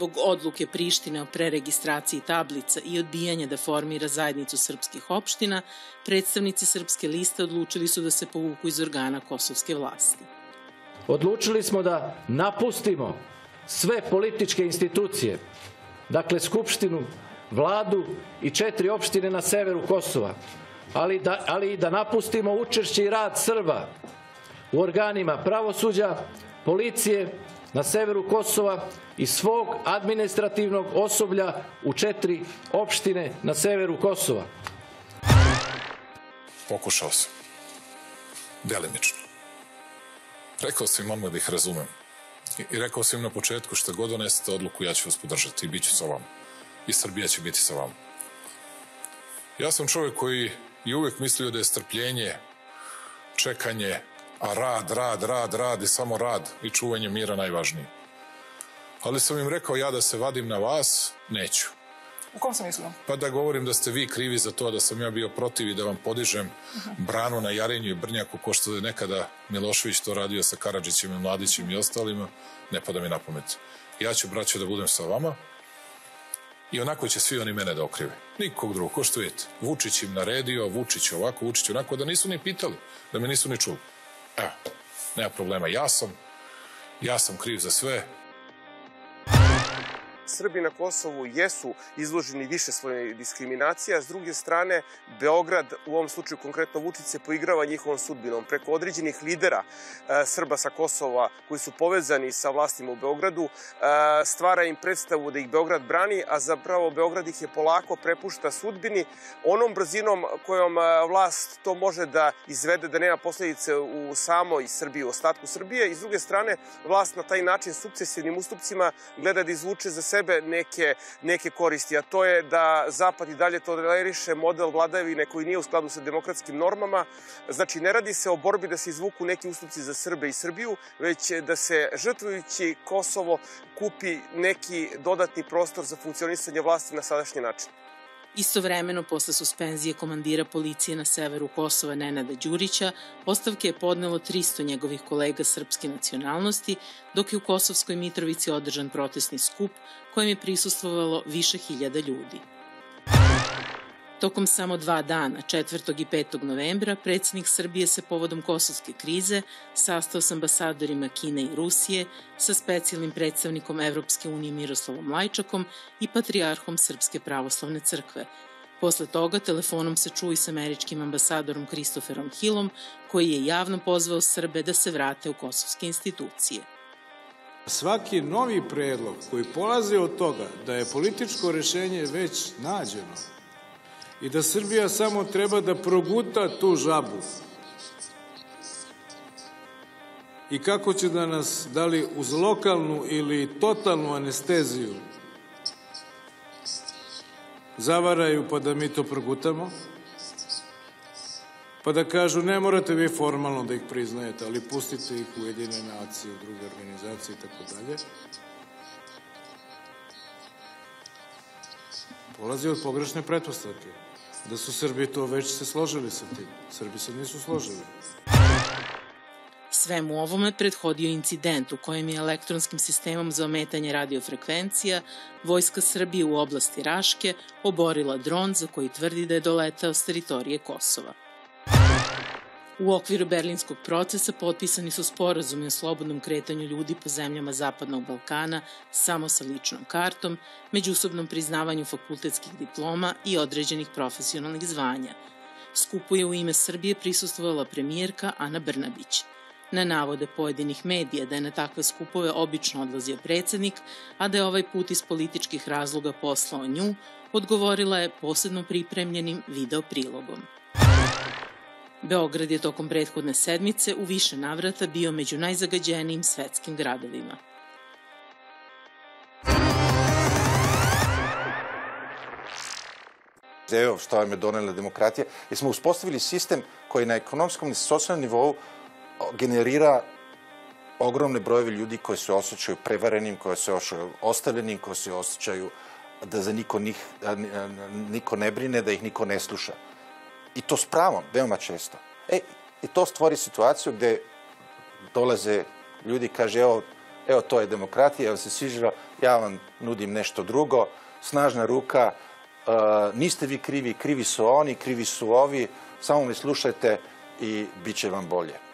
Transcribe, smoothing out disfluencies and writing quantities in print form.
Zbog odluke Prištine o preregistraciji tablica i odbijanja da formira zajednicu srpskih opština, predstavnici Srpske liste odlučili su da se povuku iz organa kosovske vlasti. Odlučili smo da napustimo sve političke institucije, dakle Skupštinu, Vladu i 4 opštine na severu Kosova, ali i da napustimo učešće i rad Srba u organima pravosuđa, policije na severu Kosova i svog administrativnog osoblja u 4 opštine na severu Kosova. Pokušao sam. Delimično. Rekao sam im odmah da ih razumem. I rekao sam im na početku što god donesete odluku, ja ću vas podržati i bit ću sa vama. I Srbija će biti sa vama. Ja sam čovjek koji je uvijek mislio da je strpljenje, čekanje, a rad i samo rad i čuvanje mira najvažniji. Ali sam im rekao ja da se vadim na vas, neću. U kom sam mislio? Pa da govorim da ste vi krivi za to, da sam ja bio protiv i da vam podižem branu na Jarinju i Brnjaku, ko što je nekada Milošević to radio sa Karadžićem i Mladićem i ostalima, ne pada mi na pamet. Ja ću, braćo, da budem sa vama i onako će svi oni mene da okrive. Nikog drugog, ko što vidite. Vučić im naredio, Vučić ovako, Vučić onako, da nisu ni pitali, da me nisu ni čuli. Evo, nema problema, ja sam kriv za sve. Srbi na Kosovu jesu izloženi više svoje diskriminacije, a s druge strane Beograd, u ovom slučaju konkretno Vučić, se poigrava njihovom sudbinom. Preko određenih lidera Srba sa Kosova koji su povezani sa vlastima u Beogradu, stvara im predstavu da ih Beograd brani, a zapravo Beograd ih je polako prepušta sudbini onom brzinom kojom vlast to može da izvede, da nema posledice u samoj Srbiji, u ostatku Srbije. I s druge strane, vlast na taj način sukcesivnim ustupcima gleda da izvuče za sebe neke koristi, a to je da Zapad i dalje toleriše model vladavine koji nije u skladu sa demokratskim normama. Znači, ne radi se o borbi da se izvuku neki ustupci za Srbe i Srbiju, već da se, žrtvujući Kosovo, kupi neki dodatni prostor za funkcionisanje vlasti na sadašnji način. Istovremeno, posle suspenzije komandira policije na severu Kosova Nenada Đurića, ostavke je podnelo 300 njegovih kolega srpske nacionalnosti, dok je u Kosovskoj Mitrovici održan protestni skup kojem je prisustvovalo više hiljada ljudi. Tokom samo 2 dana, 4. i 5. novembra, predsjednik Srbije se povodom kosovske krize sastao s ambasadorima Kine i Rusije, sa specijalnim predstavnikom Evropske unije Miroslavom Lajčakom i patrijarhom Srpske pravoslavne crkve. Posle toga telefonom se čuo i s američkim ambasadorom Christopherom Hillom, koji je javno pozvao Srbe da se vrate u kosovske institucije. Svaki novi predlog koji polazi od toga da je političko rešenje već nađeno i da Srbija samo treba da proguta tu žabu i kako će da nas, da li uz lokalnu ili totalnu anesteziju, zavaraju pa da mi to progutamo, pa da kažu ne morate vi formalno da ih priznajete, ali pustite ih u Ujedinjene nacije, u druge organizacije i tako dalje. Polazi od pogrešne pretpostavke. Da su Srbi to već se složili sa tim. Srbi se nisu složili. Svemu ovome prethodio incident u kojem je elektronskim sistemom za ometanje radiofrekvencija Vojska Srbije u oblasti Raške oborila dron za koji tvrdi da je doletao s teritorije Kosova. U okviru berlinskog procesa potpisani su sporazumi o slobodnom kretanju ljudi po zemljama Zapadnog Balkana samo sa ličnom kartom, međusobnom priznavanju fakultetskih diploma i određenih profesionalnih zvanja. Skupu je u ime Srbije prisustvovala premijerka Ana Brnabić. Na navode pojedinih medija da je na takve skupove obično odlazio predsjednik, a da je ovaj put iz političkih razloga poslao nju, odgovorila je posebno pripremljenim video prilogom. Beograd je tokom prethodne sedmice u više navrata bio među najzagađenijim svetskim gradovima. Evo što vam je donela demokratija, jer smo uspostavili sistem koji na ekonomskom i socijalnom nivou generira ogromne brojeve ljudi koji se osjećaju prevarenim, koji se osjećaju ostavljenim, koji se osjećaju da za niko ne brine, da ih niko ne sluša. I to s pravom, veoma često. I to stvori situaciju gde dolaze ljudi i kaže evo to je demokratija, evo se sviđa ja vam nudim nešto drugo, snažna ruka, niste vi krivi, krivi su oni, krivi su ovi, samo me slušajte i bit će vam bolje.